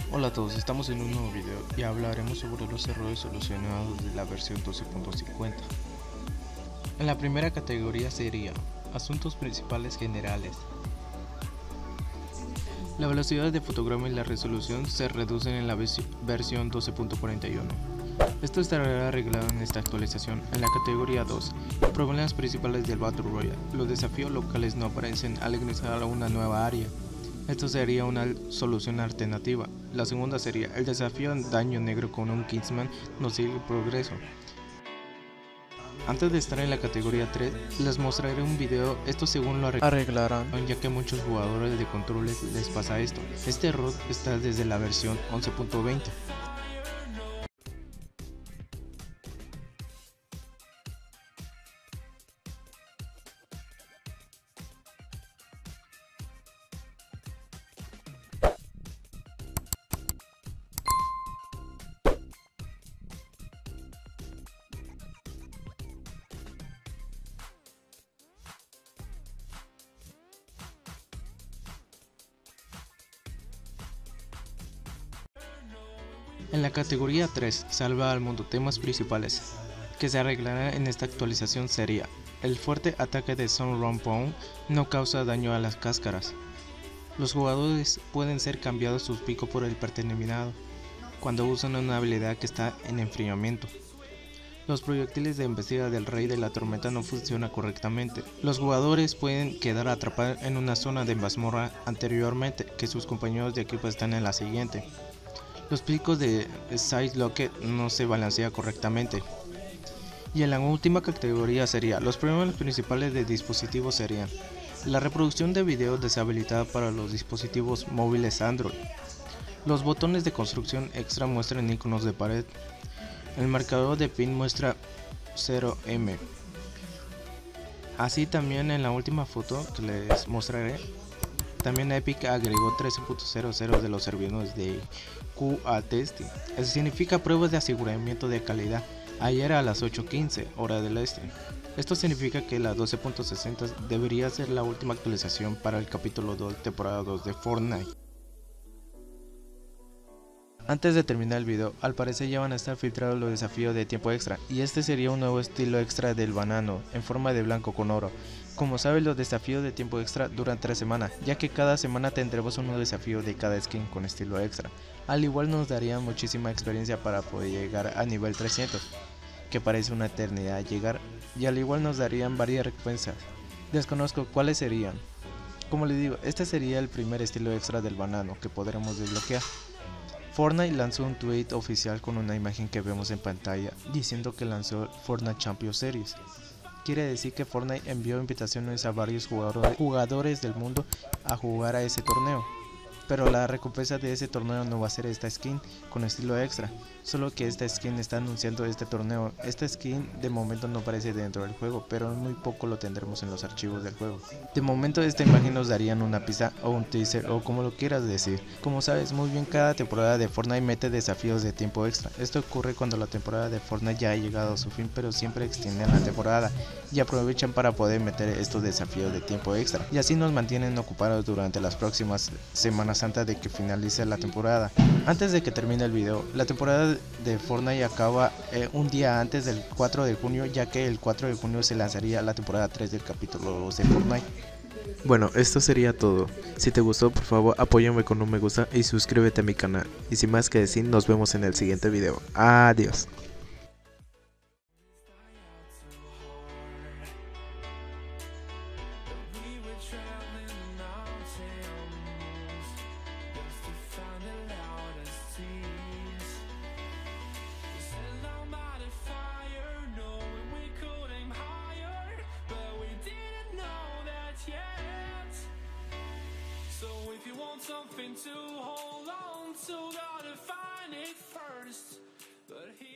Hola a todos, estamos en un nuevo video y hablaremos sobre los errores solucionados de la versión 12.50. En la primera categoría sería Asuntos principales generales. La velocidad de fotograma y la resolución se reducen en la versión 12.41. Esto estará arreglado en esta actualización. En la categoría 2, problemas principales del Battle Royale. Los desafíos locales no aparecen al ingresar a una nueva área. Esto sería una solución alternativa. La segunda sería el desafío daño negro con un Kingsman no sigue el progreso. Antes de estar en la categoría 3, les mostraré un video, esto según lo arreglarán, ya que a muchos jugadores de controles les pasa esto. Este error está desde la versión 11.20. En la categoría 3, salva al mundo, temas principales que se arreglará en esta actualización sería: el fuerte ataque de Sunrunpound no causa daño a las cáscaras. Los jugadores pueden ser cambiados sus picos por el predeterminado cuando usan una habilidad que está en enfriamiento. Los proyectiles de embestida del Rey de la Tormenta no funcionan correctamente. Los jugadores pueden quedar atrapados en una zona de mazmorra anteriormente que sus compañeros de equipo están en la siguiente. Los picos de Side Locket no se balancean correctamente. Y en la última categoría sería: los problemas principales de dispositivos serían la reproducción de video deshabilitada para los dispositivos móviles Android. Los botones de construcción extra muestran iconos de pared. El marcador de pin muestra 0M. Así también en la última foto que les mostraré, también Epic agregó 13.00 de los servidores de QA testing. Eso significa pruebas de aseguramiento de calidad. Ayer a las 8:15 hora del este. Esto significa que la 12.60 debería ser la última actualización para el capítulo 2 temporada 2 de Fortnite. Antes de terminar el video, al parecer ya van a estar filtrados los desafíos de tiempo extra, y este sería un nuevo estilo extra del banano, en forma de blanco con oro. Como saben, los desafíos de tiempo extra duran 3 semanas, ya que cada semana tendremos un nuevo desafío de cada skin con estilo extra. Al igual nos daría muchísima experiencia para poder llegar a nivel 300, que parece una eternidad llegar, y al igual nos darían varias recompensas. Desconozco cuáles serían. Como les digo, este sería el primer estilo extra del banano que podremos desbloquear. Fortnite lanzó un tweet oficial con una imagen que vemos en pantalla diciendo que lanzó Fortnite Champions Series. Quiere decir que Fortnite envió invitaciones a varios jugadores del mundo a jugar a ese torneo. Pero la recompensa de ese torneo no va a ser esta skin con estilo extra, solo que esta skin está anunciando este torneo. Esta skin de momento no aparece dentro del juego, pero muy poco lo tendremos en los archivos del juego. De momento esta imagen nos darían una pista o un teaser o como lo quieras decir. Como sabes muy bien, cada temporada de Fortnite mete desafíos de tiempo extra. Esto ocurre cuando la temporada de Fortnite ya ha llegado a su fin, pero siempre extienden la temporada y aprovechan para poder meter estos desafíos de tiempo extra, y así nos mantienen ocupados durante las próximas semanas antes de que finalice la temporada. Antes de que termine el video, la temporada de Fortnite acaba un día antes del 4 de junio, ya que el 4 de junio se lanzaría la temporada 3 del capítulo 2 de Fortnite. Bueno, esto sería todo. Si te gustó, por favor apóyame con un me gusta y suscríbete a mi canal. Y sin más que decir, nos vemos en el siguiente video. Adiós. Something to hold on to, gotta find it first. But